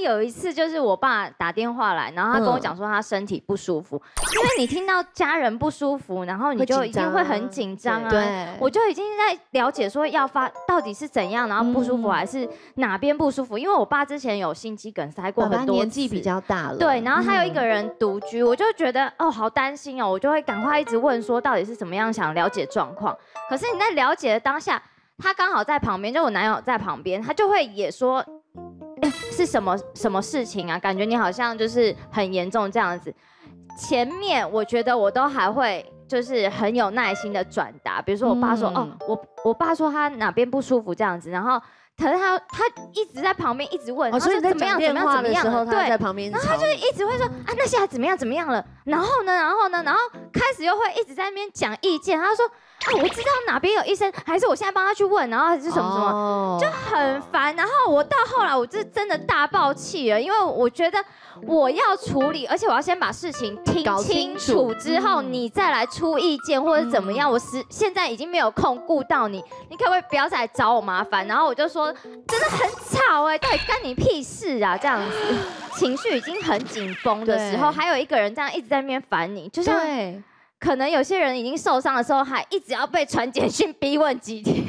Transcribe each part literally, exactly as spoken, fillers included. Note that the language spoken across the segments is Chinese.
有一次就是我爸打电话来，然后他跟我讲说他身体不舒服，因为你听到家人不舒服，然后你就一定会很紧张啊。对，我就已经在了解说要发到底是怎样，然后不舒服还是哪边不舒服，因为我爸之前有心肌梗塞过很多次， 年纪比较大了。 对，然后他有一个人独居，我就觉得哦好担心哦，我就会赶快一直问说到底是怎么样，想了解状况。可是你在了解的当下，他刚好在旁边，就我男友在旁边，他就会也说。欸、是什么什么事情啊？感觉你好像就是很严重这样子。前面我觉得我都还会就是很有耐心的转达，比如说我爸说、嗯、哦，我我爸说他哪边不舒服这样子，然后可是他他一直在旁边一直问， 哦、 他说怎么样怎么样怎么样的时候， 对， 他在旁边， 然后他就一直会说啊，那现在怎么样怎么样了？然后呢，然后呢，然后开始又会一直在那边讲意见，他说。啊，我知道哪边有医生，还是我现在帮他去问，然后还是什么什么， oh. 就很烦。然后我到后来，我是真的大爆气了，因为我觉得我要处理，而且我要先把事情听清楚之后，嗯、你再来出意见或者怎么样。嗯、我是现在已经没有空顾到你，你可不可以不要再来找我麻烦？然后我就说，真的很吵哎、欸，到底干你屁事啊？这样子，情绪已经很紧绷的时候，还有一个人这样一直在那边烦你，就像。可能有些人已经受伤的时候，还一直要被传简讯逼问几天，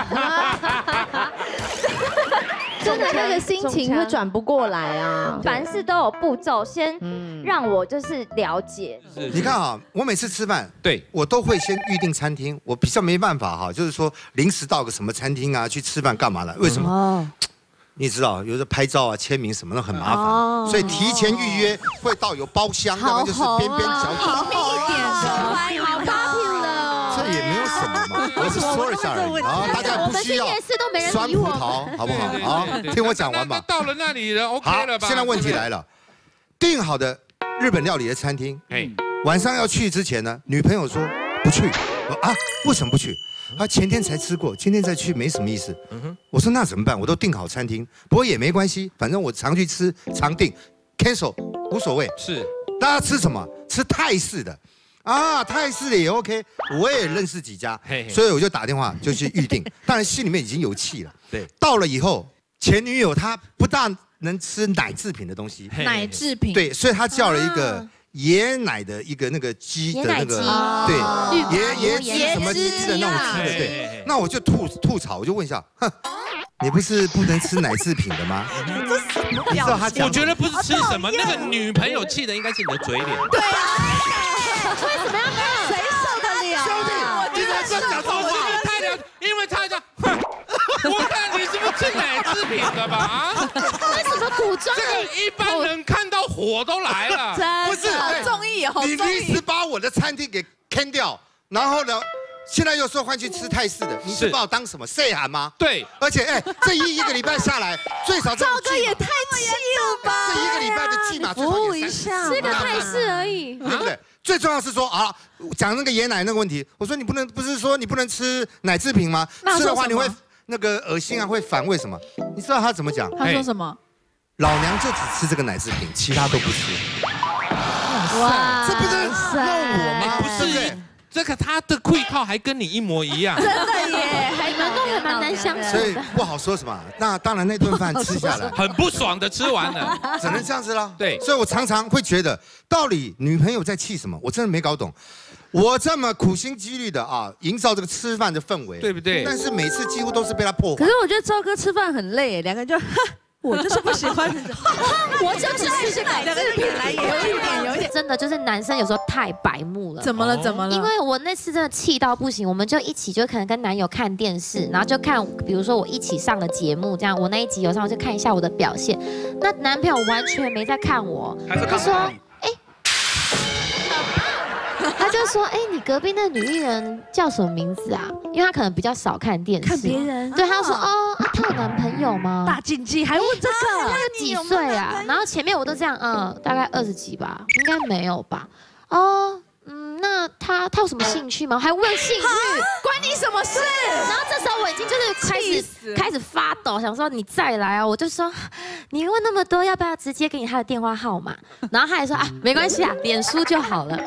真的那个心情会转不过来啊。 凡事都有步骤，先让我就是了解。 你看啊，我每次吃饭， 对我都会先预定餐厅，我比较没办法哈，就是说临时到个什么餐厅啊去吃饭干嘛了？为什么？哦你知道，有的拍照啊、签名什么的很麻烦，哦、所以提前预约会到有包厢，要不然就是边边角角。 好一点的，好 popular。 这也没有什么嘛，我是说一下而已啊，大家不需要酸葡萄，好不好？啊，听我讲完吧。 到了那里了 ，OK 了吧？ 现在问题来了，订好的日本料理的餐厅，哎，晚上要去之前呢，女朋友说不去，我啊，为什么不去？他前天才吃过，今天再去没什么意思。嗯、我说那怎么办？我都订好餐厅，不过也没关系，反正我常去吃，常订 ，cancel 无所谓。 是， 大家吃什么？吃泰式的，啊，泰式的也 OK。我也认识几家，嘿嘿所以我就打电话就去预定。当然心里面已经有气了。对，到了以后，前女友她不大能吃奶制品的东西， 奶制品。 对，所以她叫了一个。啊椰奶的一个那个鸡的那个，对，椰椰汁什么鸡的那种鸡的，对。那我就吐吐槽，我就问一下，哼，你不是不能吃奶制品的吗？你知道他讲？ 我觉得不是吃什么，那个女朋友气的应该是你的嘴脸。 对啊，为什么要这样？谁受得了？ 兄弟，你在这讲错话， 太了，因为他讲，哼。我看你是不是吃奶制品的吧？啊？ 为什么古装？ 这个一般人看到火都来了。 不是， 好综艺，好综艺。 你临时把我的餐厅给坑掉，然后呢，现在又说换去吃泰式的，你是把我当什么岁寒吗？ 对。 而且哎，这一一个礼拜下来，最少这赵哥也太气了吧！ 这一个礼拜的剧码最少也三十。 吃个泰式而已， 对不对？最重要是说啊，讲那个椰奶那个问题，我说你不能，不是说你不能吃奶制品吗？吃的话你会。那个恶心啊，会反胃什么？你知道他怎么讲？ 他说什么？ 老娘就只吃这个奶制品，其他都不吃。哇，这不是弄我吗？ 不是，这个他的溃靠还跟你一模一样。 真的耶，还蛮都还蛮难相处的。 所以不好说什么。那当然，那顿饭吃下来很不爽的，吃完了， 只能这样子了。 对， 所以我常常会觉得，到底女朋友在气什么？我真的没搞懂。我这么苦心积虑的啊，营造这个吃饭的氛围， 对不对？ 但是每次几乎都是被他破坏。 可是我觉得赵哥吃饭很累，两个人就，我就是不喜欢，我就只吃这个奶制品来，有一点，有一点， 真的就是男生有时候太白目了。 怎么了？怎么了？ 因为我那次真的气到不行，我们就一起就可能跟男友看电视，然后就看，比如说我一起上个节目，这样我那一集有上，我就看一下我的表现。那男朋友完全没在看我，他说。他就说：“哎、欸，你隔壁那女艺人叫什么名字啊？因为他可能比较少看电视， 看别人。 对，他说：哦，啊，她有男朋友吗？ 大禁忌，还问这个？ 他几岁啊？然后前面我都这样，嗯，大概二十几吧，应该没有吧？哦，嗯，那他他有什么兴趣吗？还问兴趣， 关你什么事？ 然后这时候我已经就是开始开始发抖，想说你再来啊！我就说，你问那么多，要不要直接给你他的电话号码？然后他还说啊，没关系啊，脸书就好了。”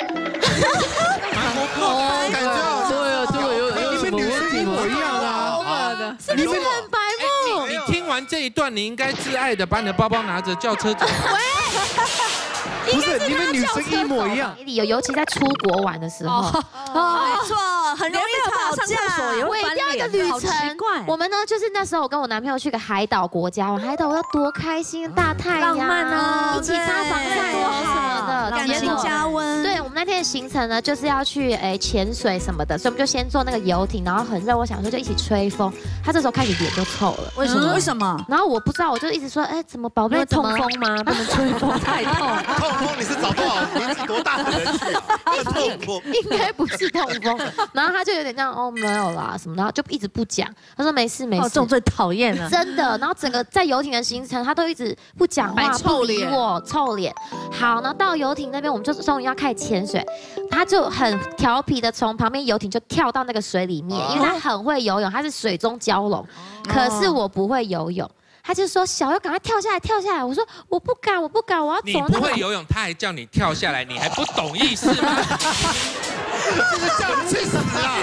哦，感觉对啊，对，有有什么问题吗？ 一样啊， 是不是很白目？ 你听完完这一段，你应该自爱的把你的包包拿着叫车走。 不是，你们女生一模一样。 有，尤其在出国玩的时候， 哦，没错，很容易吵架。 毁掉一个旅程。我们呢，就是那时候我跟我男朋友去个海岛国家玩，海岛要多开心，大太阳， 浪漫哦， 一起擦防晒多好什么的， 感情加温。 对，我们那天的行程呢，就是要去诶潜水什么的，所以我们就先坐那个游艇，然后很热，我想说就一起吹风。他这时候开始脸就臭了， 为什么？为什么？ 然后我不知道，我就一直说，哎，怎么宝贝痛风吗？不能吹风太痛。 痛风你是找多少年纪多大的人去啊？痛风应该不是痛风。然后他就有点这样，哦，没有啦什么，然后就一直不讲。他说没事没事。 这种最讨厌了， 真的。然后整个在游艇的行程，他都一直不讲话，不理我，臭脸。好，然后到游艇那边，我们就终于要开始潜水，他就很调皮的从旁边游艇就跳到那个水里面，因为他很会游泳，他是水中蛟龙。可是我不会游泳。他就说：“小优，赶快跳下来，跳下来！”我说：“我不敢，我不敢，我要走。” 你不会游泳，他还叫你跳下来，你还不懂意思吗？ 这是叫你去死啊！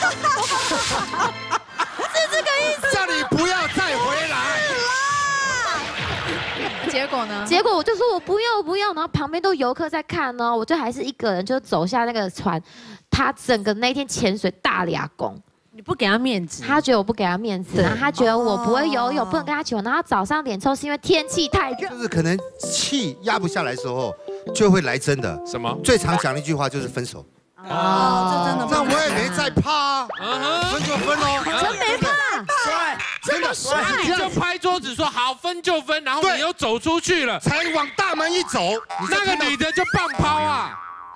是这个意思。 叫你不要再回来。 结果呢？ 结果我就说我不要，我不要，然后旁边都游客在看呢，我就还是一个人就走下那个船。他整个那天潜水大俩公。 你不给他面子， 他觉得我不给他面子，然后他觉得我不会游泳，不能跟他一起玩。然后他早上脸臭是因为天气太热， 就是可能气压不下来的时候，就会来真的。 什么？ 最常讲的一句话就是分手。 哦，这真的。 那我也没在怕，分就分喽， 真没怕， 帅，真的帅， 你就拍桌子说好分就分，然后你又走出去了， 才往大门一走， 那个女的就棒抛啊！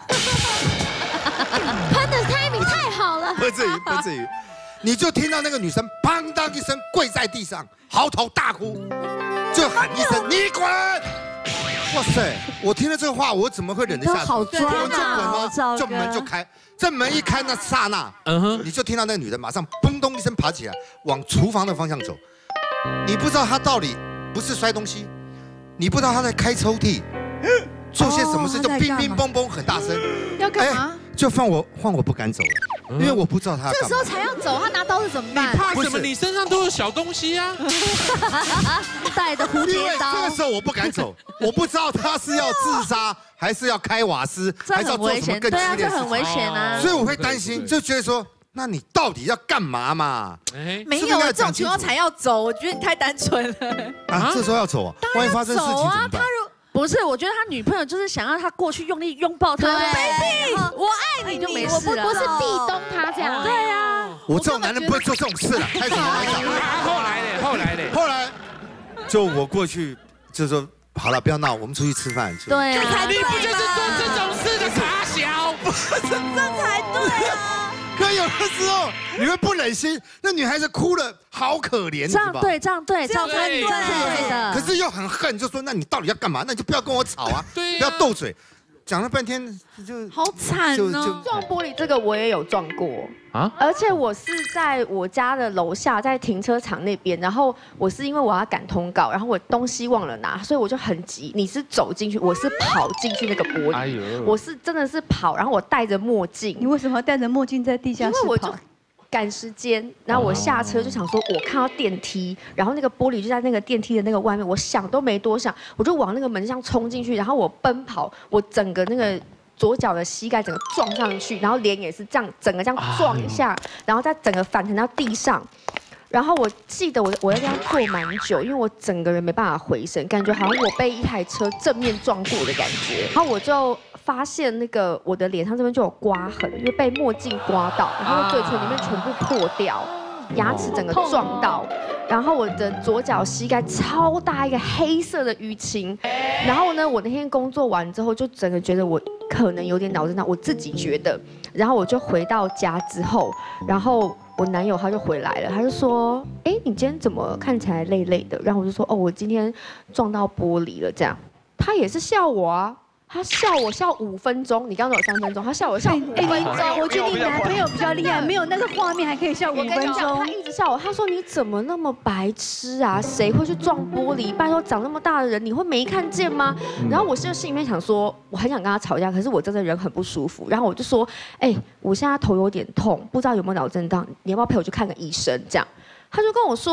喷的 timing 太好了， 不至于，不至于。你就听到那个女生砰当一声跪在地上，嚎啕大哭，就喊一声你滚！哇塞！我听了这个话，我怎么会忍得下去？ 好抓就滚吗？就门就开，这门一开那刹那，嗯哼，你就听到那个女的马上砰咚一声爬起来，往厨房的方向走。你不知道她到底不是摔东西，你不知道她在开抽屉，做些什么事就乒乒乓乓很大声。 要干嘛？ 就换我换我不敢走了，因为我不知道他。 这时候才要走，他拿刀子怎么办？ 你怕什么？你身上都有小东西啊！ 带的蝴蝶刀。 这个时候我不敢走，我不知道他是要自杀，还是要开瓦斯，还是要做什么更激烈的事情。 对啊，这很危险啊！ 所以我会担心，就觉得说，那你到底要干嘛嘛？ 没有，这种情况才要走。我觉得你太单纯了。 啊，这时候要走啊？万一发生事情怎么办？ 不是，我觉得他女朋友就是想让他过去用力拥抱他 ，baby， 我爱你就没事了， 不是壁咚他这样。 对啊， 我这种男人不会做这种事的，开什么玩笑？ 后来嘞，后来嘞， 后来就我过去就说好了，不要闹，我们出去吃饭。 对啊， 你不就是做这种事的傻小？ 不是这才对啊！ 可有的时候你会不忍心，那女孩子哭了，好可怜， 这样对，这样对，这样对，这样对的。 可是又很恨，就说那你到底要干嘛？那你就不要跟我吵啊， 对， 不要斗嘴。讲了半天就好惨哦！ 撞玻璃这个我也有撞过啊，而且我是在我家的楼下，在停车场那边，然后我是因为我要赶通告，然后我东西忘了拿，所以我就很急。你是走进去，我是跑进去那个玻璃，哎呦，我是真的是跑，然后我戴着墨镜。 你为什么要戴着墨镜在地下室跑？ 因为我就赶时间，然后我下车就想说，我看到电梯，然后那个玻璃就在那个电梯的那个外面，我想都没多想，我就往那个门上冲进去，然后我奔跑，我整个那个左脚的膝盖整个撞上去，然后脸也是这样，整个这样撞一下，然后再整个反弹到地上。然后我记得我我在这样坐蛮久，因为我整个人没办法回神，感觉好像我被一台车正面撞过的感觉。然后我就发现那个我的脸上这边就有刮痕，因为被墨镜刮到，然后嘴唇里面全部破掉，牙齿整个撞到，然后我的左脚膝盖超大一个黑色的淤青。然后呢，我那天工作完之后，就整个觉得我可能有点脑震荡，我自己觉得。然后我就回到家之后，然后我男友他就回来了，他就说：“哎，你今天怎么看起来累累的？”然后我就说：“哦，我今天撞到玻璃了。”这样，他也是笑我啊。他笑我笑五分钟，你刚刚有三分钟，他笑我笑五分钟。 我觉得你男朋友比较厉害，没有那个画面还可以笑五分钟。 他一直笑我，他说你怎么那么白痴啊？谁会去撞玻璃？拜托，长那么大的人，你会没看见吗？然后我现在心里面想说，我很想跟他吵架，可是我真的人很不舒服。然后我就说，哎，我现在头有点痛，不知道有没有脑震荡，你要不要陪我去看个医生？这样，他就跟我说。怕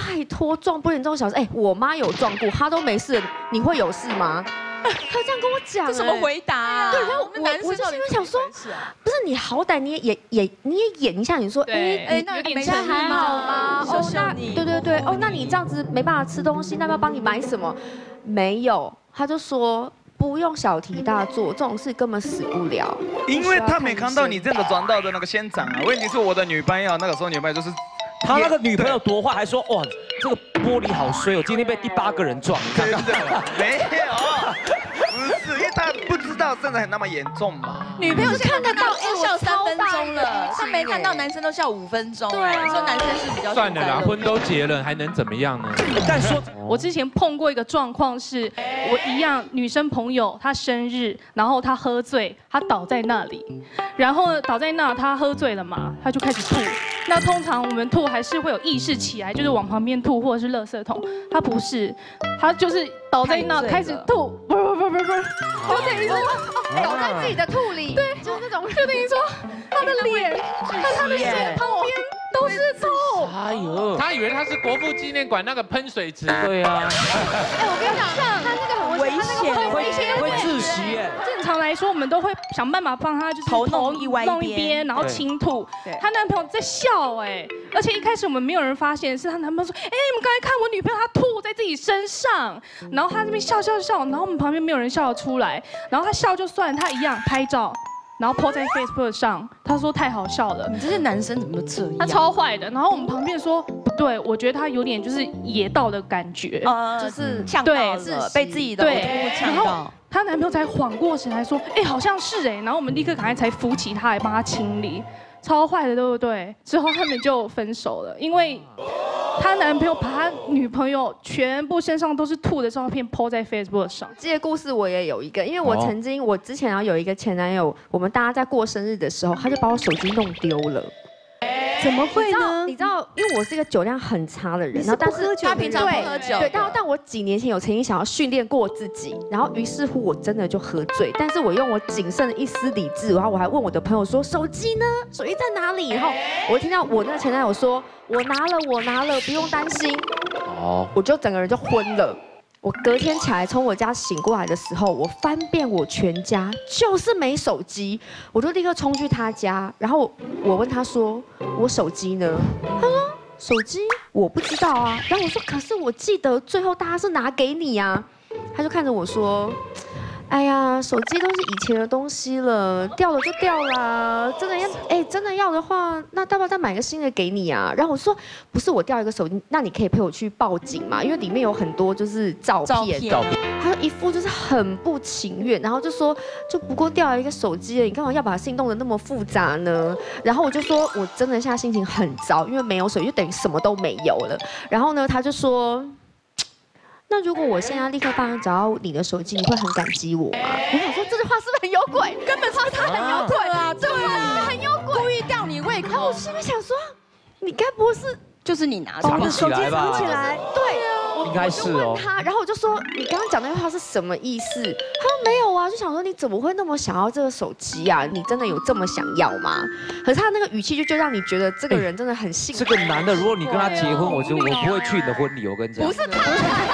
拜托，撞玻璃这种小事，哎，我妈有撞过，她都没事，你会有事吗？他这样跟我讲， 这什么回答啊？ 对，然后我我就心里想说，不是你好歹你也演演你也演一下，你说哎哎，那你现在还好吗？哦，那对对对，哦，那你这样子没办法吃东西，那要不要帮你买什么？没有，他就说不用小题大做，这种事根本死不了。 因为他没看到你真的转到的那个现场啊。问题是我的女朋友那个时候女朋友就是。 他那个女朋友多坏，还说哇，这个玻璃好衰哦，今天被第八个人撞，你看看。 没有，不是，因为他不知道真的很那么严重嘛。 女朋友是看得到，哎，笑三分钟了，他没看到男生都笑五分钟。对啊，说男生是比较。 算了啦，婚都结了，还能怎么样呢？ 但说， 我之前碰过一个状况是，我一样女生朋友她生日，然后她喝醉，她倒在那里，然后倒在那，她喝醉了嘛，她就开始吐。那通常我们吐还是会有意识起来，就是往旁边吐或者是垃圾桶。他不是，他就是倒在那开始吐，不不不不不，就等于说倒在自己的吐里， 对，就是那种，就等于说他的脸和他的脸旁边都是吐。 哎呦，他以为他是国父纪念馆那个喷水池。 对啊。 哎，我跟你讲，他那个很危险， 会会窒息耶。 正常来说，我们都会想办法帮他就是头弄一歪一边，然后倾吐。她男朋友在笑哎，而且一开始我们没有人发现，是她男朋友说，哎，你们刚才看我女朋友她吐在自己身上，然后她那边笑笑笑，然后我们旁边没有人笑得出来，然后她笑就算，她一样拍照。然后 po 在 Facebook 上，他说太好笑了。 你这些男生怎么都这样？ 他超坏的。然后我们旁边说不对，我觉得他有点就是野道的感觉， 就是呛到了，被自己的呕吐呛到。 她男朋友才缓过神来说，哎，好像是哎。然后我们立刻赶快才扶起他来帮他清理，超坏的，对不对？之后他们就分手了，因为她男朋友把他女朋友全部身上都是吐的照片 po 在 Facebook 上。 这个故事我也有一个，因为我曾经，我之前要有一个前男友，我们大家在过生日的时候，他就把我手机弄丢了。 怎么会呢？ 你知道，因为我是一个酒量很差的人，然后但是他平常不喝酒， 对，但但我几年前有曾经想要训练过自己，然后于是乎我真的就喝醉，但是我用我仅剩的一丝理智，然后我还问我的朋友说手机呢？手机在哪里？然后我听到我那个前男友说，我拿了，我拿了，不用担心。哦，我就整个人就昏了。我隔天起来从我家醒过来的时候，我翻遍我全家，就是没手机，我就立刻冲去他家，然后我问他说：“我手机呢？”他说：“手机我不知道啊。”然后我说：“可是我记得最后大家是拿给你啊。”他就看着我说：“哎呀，手机都是以前的东西了，掉了就掉啦。真的要，哎，真的要的话，那要不要再买个新的给你啊？”然后我说：“不是我掉一个手机，那你可以陪我去报警嘛？因为里面有很多就是照片。”照片。他一副就是很不情愿，然后就说：“就不过掉了一个手机，你干嘛要把事情弄得那么复杂呢？”然后我就说：“我真的现在心情很糟，因为没有手机，就等于什么都没有了。”然后呢，他就说：“那如果我现在立刻帮你找到你的手机，你会很感激我吗？”我想说这句话是不是很有鬼？根本是他很有鬼啊！这话是不是很有鬼？ 故意吊你胃口。 然后我心里想说，你该不会是就是你拿藏起来吧？ 藏起来，对啊， 应该是哦。 他，然后我就说你刚刚讲那句话是什么意思？他说没有啊，就想说你怎么会那么想要这个手机啊？你真的有这么想要吗？可是他那个语气就就让你觉得这个人真的很幸福。 这个男的，如果你跟他结婚，我就我不会去你的婚礼。我跟你讲， 不是他。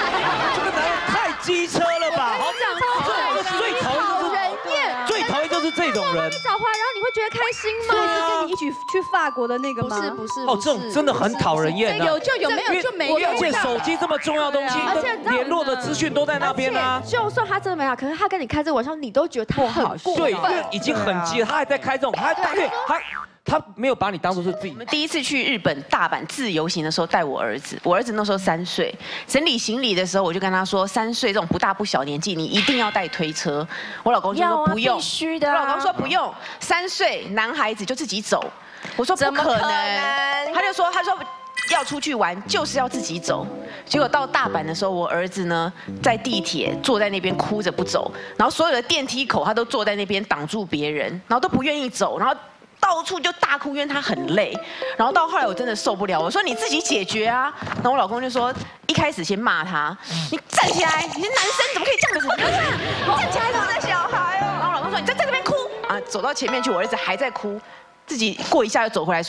机车了吧？ 我讲超最最讨厌人厌，最讨厌就是这种人。 你找回来，然后你会觉得开心吗？ 所以是跟你一起去法国的那个吗？ 不是不是。 哦，这种真的很讨人厌。 有就有，没有就没有。 而且手机这么重要的东西，而且联络的资讯都在那边啊。 就算他真的没有，可是他跟你开这个玩笑，你都觉得他很过分。 对，因为已经很急了，他还在开这种，他对他。他没有把你当作是自己。 我们第一次去日本大阪自由行的时候，带我儿子，我儿子那时候三岁，整理行李的时候，我就跟他说，三岁这种不大不小年纪，你一定要带推车。我老公就说不用， 必须的。 我老公说不用，三岁男孩子就自己走。我说不可能，他就说他说。要出去玩就是要自己走，结果到大阪的时候，我儿子呢在地铁坐在那边哭着不走，然后所有的电梯口他都坐在那边挡住别人，然后都不愿意走，然后到处就大哭，因为他很累。然后到后来我真的受不了，我说你自己解决啊。然后我老公就说，一开始先骂他，你站起来，你是男生怎么可以这样子？站起来，我的小孩哦。然后我老公说，你在在这边哭啊，走到前面去，我儿子还在哭，自己过一下又走回来说。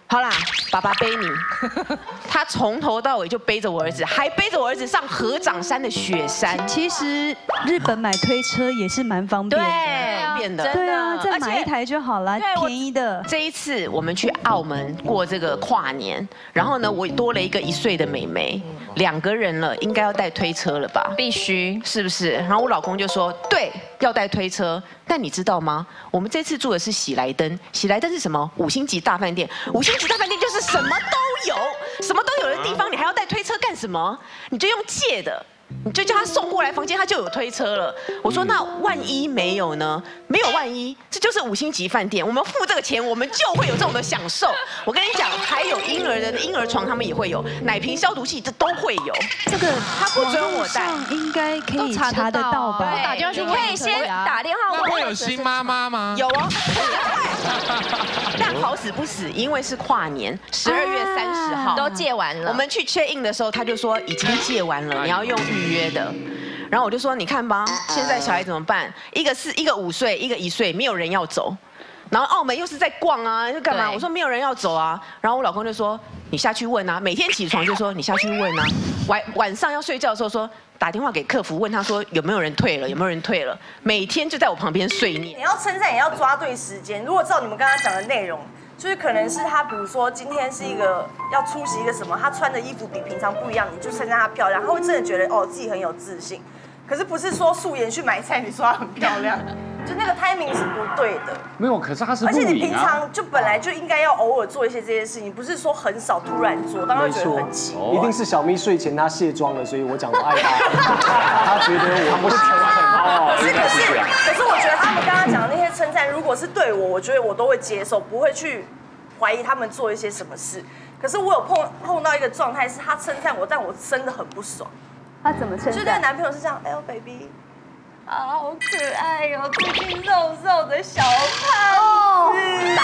好啦，爸爸背你。他从头到尾就背着我儿子，还背着我儿子上合掌山的雪山。 其实日本买推车也是蛮方便的， 对，变的。 对啊，再买一台就好了，便宜的。 这一次我们去澳门过这个跨年，然后呢，我多了一个一岁的妹妹，两个人了，应该要带推车了吧？必须，是不是？然后我老公就说，对，要带推车。但你知道吗？我们这次住的是喜来登，喜来登是什么？五星级大饭店。五星级大饭店就是什么都有，什么都有的地方，你还要带推车干什么？你就用借的。你就叫他送过来房间，他就有推车了。我说那万一没有呢？没有万一，这就是五星级饭店，我们付这个钱，我们就会有这种的享受。我跟你讲，还有婴儿的婴儿床，他们也会有奶瓶消毒器，这都会有。这个他不准我带， 应该可以查得到吧？ 打电话去问，可以先打电话问。 那会有新妈妈吗？ 有哦。但好死不死，因为是跨年，十二月三十号都借完了。 我们去 check in 的时候，他就说已经借完了，你要用预约的。然后我就说，你看吧，现在小孩怎么办？一个是一个五岁，一个一岁，没有人要走。然后澳门又是在逛啊，又干嘛？我说没有人要走啊。然后我老公就说，你下去问啊。每天起床就说你下去问啊。晚晚上要睡觉的时候说，打电话给客服问他说有没有人退了，有没有人退了。每天就在我旁边碎念。 你要称赞也要抓对时间。如果照你们刚刚讲的内容，就是可能是他，比如说今天是一个要出席一个什么，他穿的衣服比平常不一样，你就称赞他漂亮，他会真的觉得哦自己很有自信。可是不是说素颜去买菜，你说她很漂亮，就那个 timing 是不对的。 没有，可是他是、啊、 而且你平常就本来就应该要偶尔做一些这些事情，不是说很少突然做，当然会觉得很奇怪。 一定是小咪睡前她卸妆了，所以我讲我爱她，她觉得我不是诚恳哦。 可是可是可是我觉得他们刚刚讲的那些称赞，如果是对我，我觉得我都会接受，不会去怀疑他们做一些什么事。可是我有碰碰到一个状态，是他称赞我，但我真的很不爽。 他怎么称赞？ 就那个男朋友是这样，哎呦 baby， 好可爱哟，最近肉肉的小胖子，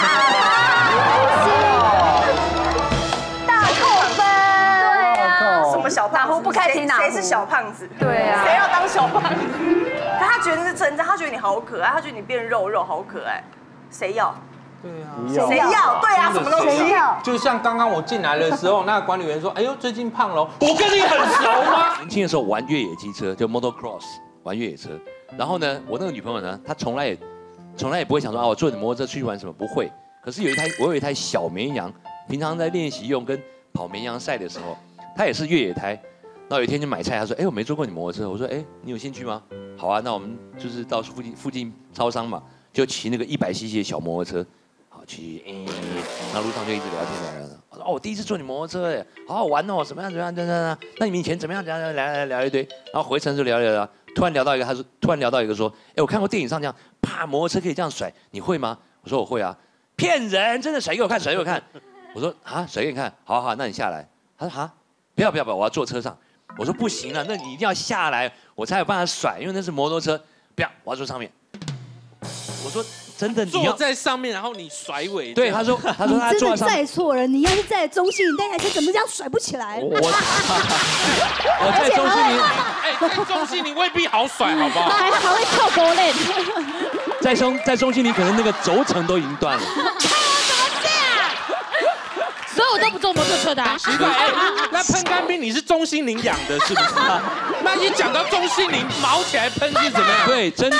大扣分，对啊，什么小胖子？不开心哪？谁是小胖子？对啊，谁要当小胖子？可他觉得是称赞，他觉得你好可爱，他觉得你变肉肉好可爱，谁要？ 对啊， 谁要？对啊，什么东西要？ 就像刚刚我进来的时候，那个管理员说：“哎呦，最近胖了。”我跟你很熟吗？ 年轻的时候玩越野机车，就 motocross 玩越野车。然后呢，我那个女朋友呢，她从来也从来也不会想说啊，我坐你摩托车出去玩什么，不会。可是有一台，我有一台小绵羊，平常在练习用跟跑绵羊赛的时候，它也是越野胎。然后有一天就买菜，她说：“哎，我没坐过你摩托车。”我说：“哎，你有兴趣吗？”好啊，那我们就是到附近附近超商嘛，就骑那个一百 C C 的小摩托车。去，嗯，然后路上就一直聊天聊聊。我说哦，我第一次坐你摩托车哎，好好玩哦，怎么样怎么样怎么样？那你们以前怎么样？聊聊聊聊一堆，然后回程就聊聊聊，突然聊到一个，他说突然聊到一个说，哎，我看过电影上这样，啪，摩托车可以这样甩，你会吗？我说我会啊，骗人，真的甩给我看，甩给我看。我说啊，甩给你看，好好，那你下来。他说啊，不要不要不要，我要坐车上。我说不行了，那你一定要下来，我才有办法甩，因为那是摩托车。不要，我要坐上面。我说。真的，你坐在上面，然后你甩尾。 对，他说，他说他坐上。 你真的载错了，你要是在中性，你那台车怎么这样甩不起来？ 我我在中性林， 哎，在中性林未必好甩，好不好？ 还还会跳波链。 在中在中性林，可能那个轴承都已经断了。 怎么这样？所以我都不坐摩托车的。 奇怪，哎，那喷干冰你是中心林养的，是不是？那一讲到中心林，毛起来喷是怎么样？ 对，真的。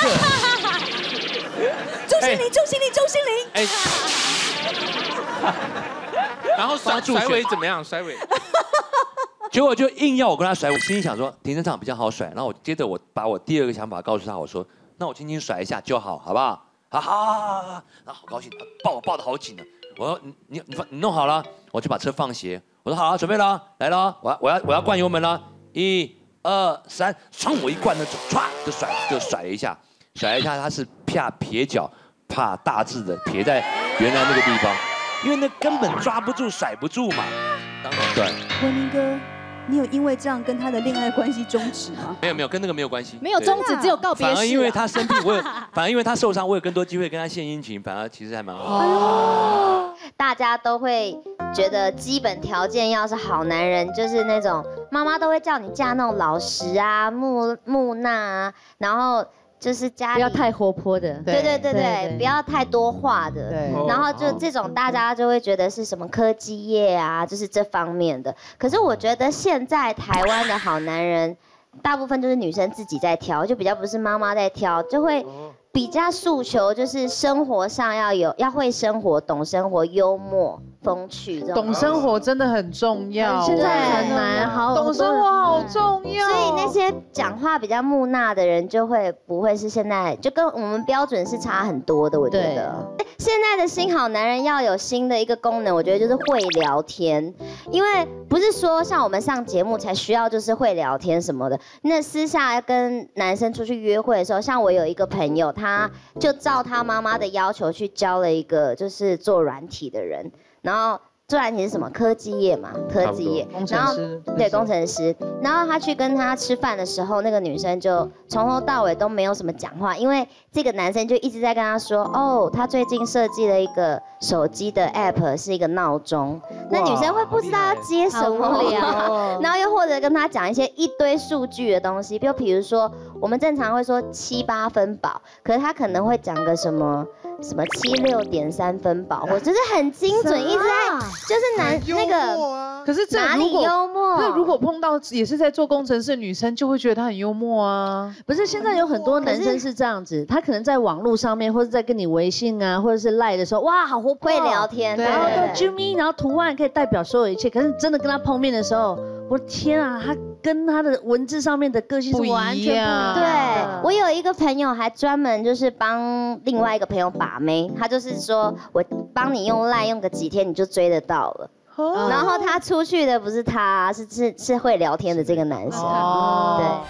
中心林，中心林，中心林。 哎，然后甩甩尾怎么样？甩尾， 结果就硬要我跟他甩，我心里想说停车场比较好甩。然后我接着我把我第二个想法告诉他，我说那我轻轻甩一下就好，好不好？好好好好好，然后好高兴，抱我抱得好紧呢。我说你你你你弄好了，我就把车放斜。我说好了，准备了，来了，我要我要我要灌油门了，一二三，唰我一灌呢，唰就甩就甩了一下，甩了一下，它是啪撇脚。怕大致的撇在原来那个地方，因为那根本抓不住、甩不住嘛，当然断。 文明哥，你有因为这样跟他的恋爱关系终止吗？ 没有没有，跟那个没有关系。 没有终止，只有告别式。 反而因为他生病，我有，反而因为他受伤，我有更多机会跟他献殷勤，反而其实还蛮好。 哦，大家都会觉得基本条件要是好男人，就是那种妈妈都会叫你嫁那种老实啊、木木讷啊，然后。 就是家里不要太活泼的， 对对对对，不要太多话的，然后就这种大家就会觉得是什么科技业啊，就是这方面的。可是我觉得现在台湾的好男人，大部分就是女生自己在挑，就比较不是妈妈在挑，就会比较诉求就是生活上要有要会生活、懂生活、幽默、风趣这种。 懂生活真的很重要， 现在很难，好懂生活好重要。 所以那些讲话比较木讷的人，就会不会是现在就跟我们标准是差很多的。我觉得现在的新好男人要有新的一个功能，我觉得就是会聊天，因为不是说像我们上节目才需要就是会聊天什么的。那私下跟男生出去约会的时候，像我有一个朋友，他就照他妈妈的要求去交了一个就是做软体的人，然后做软体是什么科技业嘛，科技业，然后对工程师，然后他去跟他吃饭的时候，那个女生就从头到尾都没有什么讲话，因为这个男生就一直在跟他说，哦，他最近设计了一个手机的 app 是一个闹钟，那女生会不知道要接什么聊，然后又或者跟他讲一些一堆数据的东西，就比如说我们正常会说七八分饱，可是他可能会讲个什么什么七六点三分饱，或就是很精准，一直在就是男那个， 可是这哪里如果幽默？ 那如果碰到也是在做工程师的女生，就会觉得她很幽默啊。 不是，现在有很多男生是这样子，他可能在网络上面，或者在跟你微信啊，或者是赖的时候，哇，好活泼， 会聊天， 然后就啾咪，然后图案可以代表所有一切。可是真的跟他碰面的时候，我的天啊，他跟他的文字上面的个性是完全不一样。 对，我有一个朋友还专门就是帮另外一个朋友把妹，他就是说我帮你用赖用个几天你就追得到了。然后他出去的不是他，是是是会聊天的这个男生。对。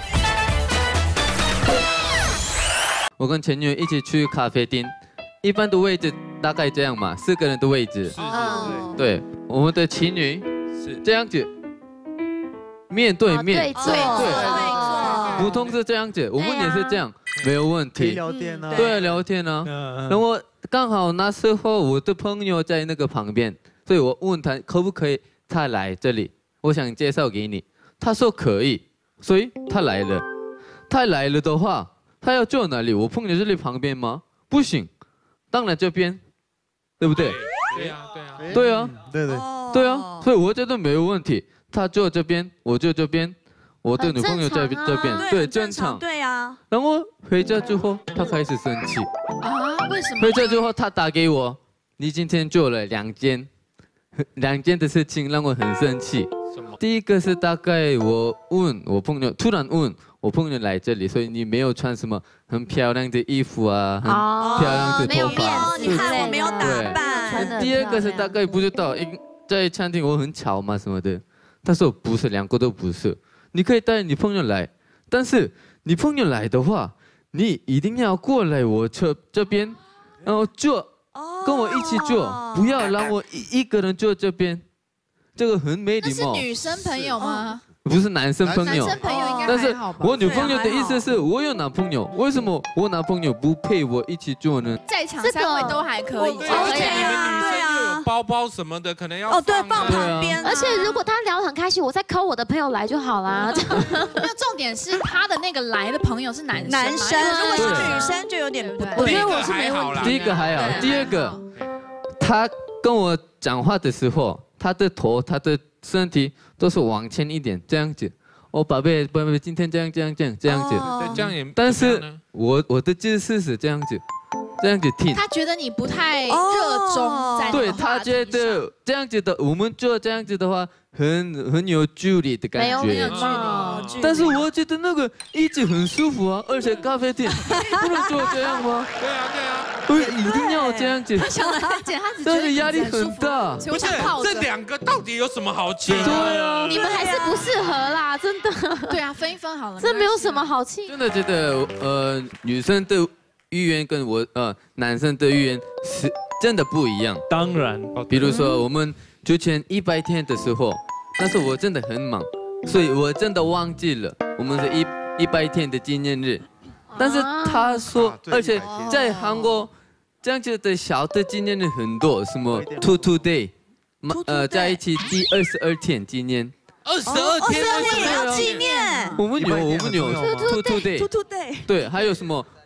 我跟前女友一起去咖啡厅，一般的位置大概这样嘛，四个人的位置。是是是。对，我们的情侣是这样子，面对面。对坐。对。普通是这样子，我们也是这样，没有问题。 聊天啊。 对，聊天啊。然后刚好那时候我的朋友在那个旁边。所以我问他可不可以他来这里，我想介绍给你。他说可以，所以他来了。他来了的话，他要坐哪里？我朋友这里旁边吗？不行，当然这边，对不对？ 对呀，对呀， 对啊， 对对对啊，所以我觉得没有问题。他坐这边，我坐这边，我的女朋友在这边，对，正常。 对呀。 然后回家之后，他开始生气。 啊？为什么？ 回家之后，他打给我，你今天做了两件。两件的事情让我很生气。第一个是大概我问我朋友，突然问我朋友来这里，所以你没有穿什么很漂亮的衣服啊，很漂亮的头发， 你看我没有打扮。 第二个是大概不知道，因在餐厅我很吵嘛什么的，他说不是，两个都不是。你可以带你朋友来，但是你朋友来的话，你一定要过来我这这边，然后坐。跟我一起坐，不要让我一一个人坐这边，这个很没礼貌。 那是女生朋友吗？ 不是男生朋友。 男生朋友应该但是还好吧？ 我女朋友的意思是我有男朋友，为什么我男朋友不配我一起坐呢？ 在场三位都还可以， 而且你们女生又有包包什么的，可能要哦对放旁边。 而且如果他聊得很开心，我再call我的朋友来就好啦。 那重点是他的那个来的朋友是男生， 男生如果是女生就有点不对。 我觉得我是没问题。 第一个还好，第二个，他跟我讲话的时候，他的头、他的身体都是往前一点，这样子。哦，宝贝，宝贝，今天这样这样这样这样子。 对，这样也。 但是我我的姿势是这样子，这样子听。 他觉得你不太热衷在。 对他觉得这样子的，我们做这样子的话，很很有距离的感觉。 没有距离。 但是我觉得那个一直很舒服啊，而且咖啡店不能做这样吗？ 对啊，对啊。 我一定要这样子。 他想来剪，他只觉得压力很大。 不是，这两个到底有什么好气？ 对啊， 你们还是不适合啦，真的。 对啊，分一分好了。 这没有什么好气。 真的觉得呃，女生的意愿跟我呃男生的意愿是真的不一样。 当然， 比如说我们之前一百天的时候，那时候我真的很忙，所以我真的忘记了我们是一一百天的纪念日。但是他说，而且在韩国这样子的小的纪念日很多，什么 two two day， 呃，在一起第二十二天纪念。 二十二天也要纪念。 我们有，我们有 two two day， two two day。 对，还有什么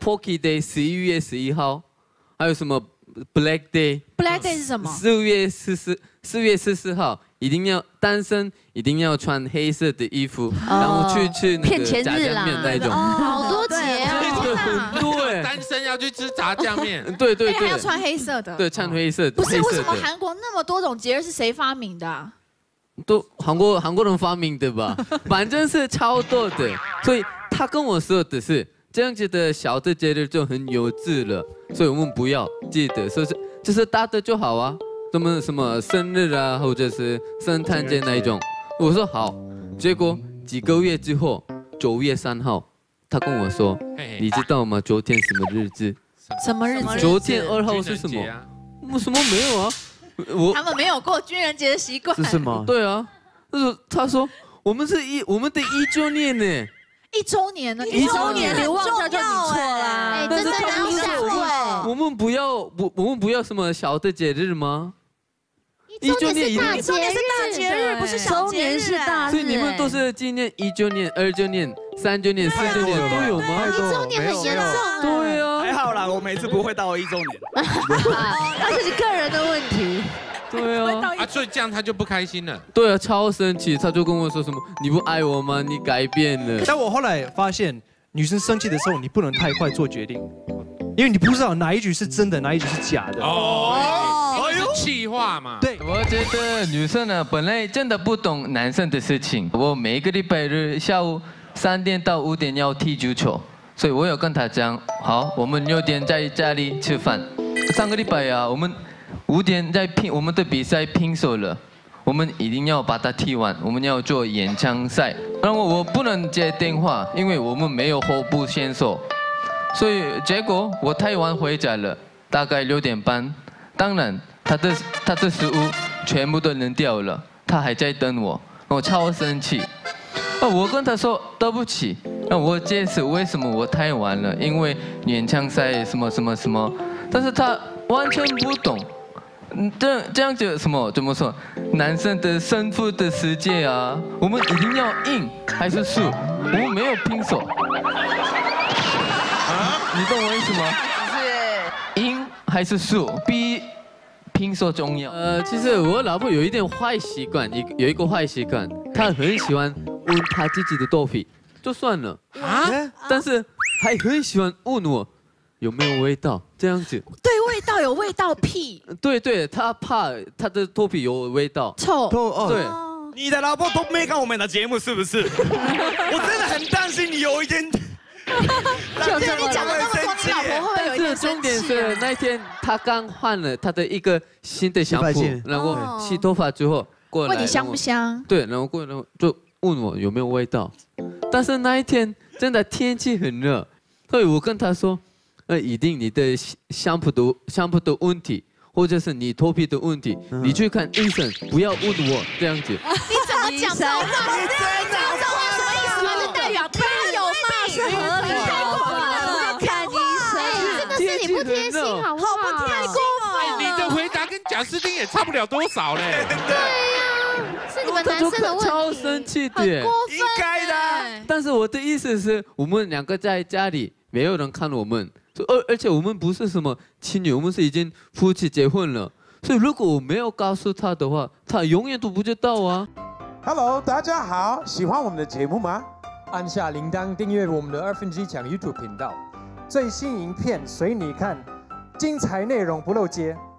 Pocky Day 十一月十一号，还有什么 Black Day？Black Day 是什么？ 四月十四四月十四号，一定要单身，一定要穿黑色的衣服，然后去吃那个炸酱面那一种。 好多节啊！ 很多哎， 单身要去吃炸酱面， 对对对， 还要穿黑色的， 对，穿黑色的。 不是为什么韩国那么多种节日是谁发明的啊？ 都韩国韩国人发明的吧，反正是超多的。所以他跟我说的是这样子的小的节日就很幼稚了，所以我们不要记得，说是就是大的就好啊，什么什么生日啊，或者是圣诞节那一种。我说好，结果几个月之后，九月三号，他跟我说，你知道吗？昨天什么日子？ 什么日子？ 昨天二号是什么？我什么没有啊？我他们没有过军人节的习惯。 是什么？对啊，就是他说我们是一我们的一周年呢， 一周年呢，一周年你忘掉就你错啦。 哎，真的哪有想过？ 我们不要不我们不要什么小的节日吗？ 一周年是大节日，是大节日，不是小节日。 所以你们都是纪念一周年、二周年、三周年、四周年都有吗？ 一周年很严重。 对啊， 还好啦，我每次不会到一周年。 那是你个人的问题。 对啊， 啊，所以这样他就不开心了。 对啊，超生气，他就跟我说什么：“你不爱我吗？你改变了。” 但我后来发现，女生生气的时候，你不能太快做决定，因为你不知道哪一句是真的，哪一句是假的。 哦，哦，是气话嘛。 对，我觉得女生呢，本来真的不懂男生的事情。我每个礼拜日下午三点到五点要踢足球，所以我有跟他讲，好，我们六点在家里吃饭。上个礼拜啊，我们五点在拼，我们的比赛拼手了，我们一定要把它踢完，我们要做演唱赛。然后我不能接电话，因为我们没有候补选手，所以结果我太晚回家了，大概六点半。当然，他的他的食物全部都扔掉了，他还在等我，我超生气。哦，我跟他说对不起，那我解释为什么我太晚了，因为演唱赛什么什么什么，但是他完全不懂。嗯，这这样子什么怎么说？男生的胜负的世界啊，我们一定要赢还是输？我们没有拼手。啊？你懂我意思吗？是赢还是输，比拼手重要。呃，其实我老婆有一点坏习惯，一有一个坏习惯，她很喜欢闻她自己的头皮，就算了啊，但是还很喜欢问我有没有味道，这样子。 对，味道有味道屁。 对对，她怕她的头皮有味道， 臭。 对。 你的老婆都没看我们的节目是不是？我真的很担心你有一天。 就对你讲了那么多，你老婆会有一点重点是那一天她刚换了她的一个新的香布，然后洗头发之后过来， 问你香不香？ 对，然后过来然后就问我有没有味道。但是那一天真的天气很热，所以我跟她说，呃，一定你的香布的香布的问题，或者是你头皮的问题，你去看医生，不要问我这样子。 你怎么讲这种话？你这种话什么意思吗？这代表他有骂是合理的。看医生， 真的是你不贴心，好不好？ 好不贴心哦。 你的回答跟贾斯汀也差不了多少嘞。 对呀，是你们男生的问题。 超生气的， 很过分。 应该的。 但是我的意思是我们两个在家里，没有人看我们。而而且我们不是什么情侣，我们是已经夫妻结婚了，所以如果我没有告诉他的话，他永远都不知道啊。 Hello， 大家好，喜欢我们的节目吗？按下铃铛订阅我们的二分之一强 YouTube 频道，最新影片随你看，精彩内容不漏接。